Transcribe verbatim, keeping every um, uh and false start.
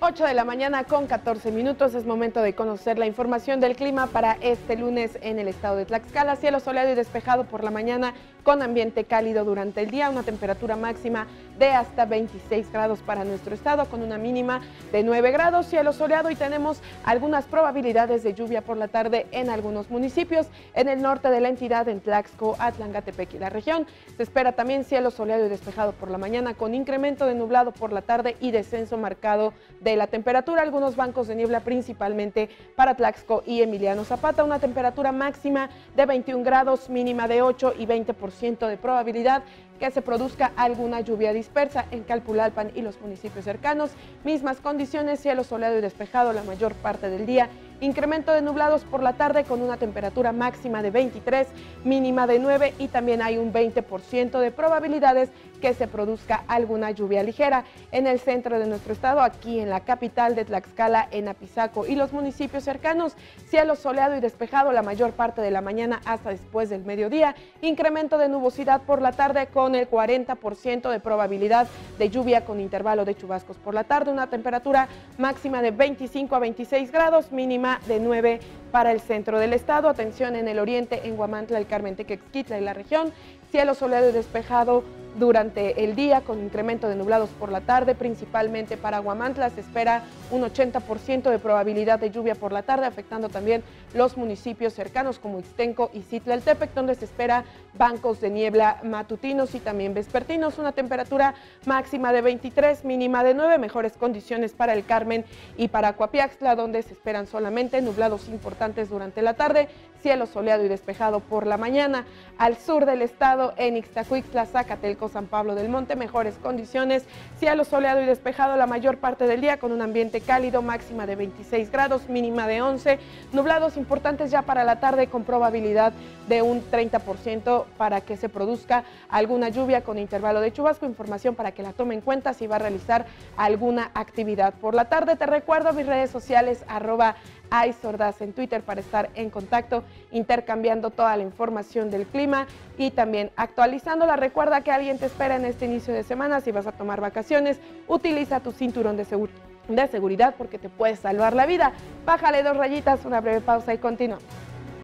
ocho de la mañana con catorce minutos, es momento de conocer la información del clima para este lunes en el estado de Tlaxcala. Cielo soleado y despejado por la mañana con ambiente cálido durante el día, una temperatura máxima de hasta veintiséis grados para nuestro estado con una mínima de nueve grados. Cielo soleado y tenemos algunas probabilidades de lluvia por la tarde en algunos municipios en el norte de la entidad, en Tlaxco, Atlangatepec y la región. Se espera también cielo soleado y despejado por la mañana con incremento de nublado por la tarde y descenso marcado de la temperatura, algunos bancos de niebla principalmente para Tlaxco y Emiliano Zapata, una temperatura máxima de veintiún grados, mínima de ocho y veinte por ciento de probabilidad que se produzca alguna lluvia dispersa en Calpulalpan y los municipios cercanos. Mismas condiciones, cielo soleado y despejado la mayor parte del día, incremento de nublados por la tarde con una temperatura máxima de veintitrés, mínima de nueve y también hay un veinte por ciento de probabilidades que se produzca alguna lluvia ligera en el centro de nuestro estado, aquí en la capital de Tlaxcala, en Apizaco y los municipios cercanos, cielo soleado y despejado la mayor parte de la mañana hasta después del mediodía, incremento de nubosidad por la tarde con el cuarenta por ciento de probabilidad de lluvia con intervalo de chubascos por la tarde, una temperatura máxima de veinticinco a veintiséis grados, mínima de nueve para el centro del estado. Atención en el oriente, en Huamantla, el Carmen, Tequexquitla y la región, cielo soleado y despejado durante el día con incremento de nublados por la tarde, principalmente para Huamantla. Se espera un ochenta por ciento de probabilidad de lluvia por la tarde, afectando también los municipios cercanos como Ixtenco y Citlaltepec, donde se espera bancos de niebla matutinos y también vespertinos, una temperatura máxima de veintitrés, mínima de nueve, mejores condiciones para el Carmen y para Coapiaxtla, donde se esperan solamente nublados importantes durante la tarde, cielo soleado y despejado por la mañana. Al sur del estado, en Ixtacuixtla, Zacatelco, San Pablo del Monte, mejores condiciones, cielo soleado y despejado la mayor parte del día con un ambiente cálido, máxima de veintiséis grados, mínima de once, nublados importantes ya para la tarde con probabilidad de un treinta por ciento para que se produzca alguna lluvia con intervalo de chubasco. Información para que la tome en cuenta si va a realizar alguna actividad por la tarde. Te recuerdo mis redes sociales, arroba aisordaz en Twitter, para estar en contacto, intercambiando toda la información del clima y también actualizándola. Recuerda que alguien te espera en este inicio de semana. Si vas a tomar vacaciones, utiliza tu cinturón de, segur de seguridad porque te puede salvar la vida. Bájale dos rayitas, una breve pausa y continuamos.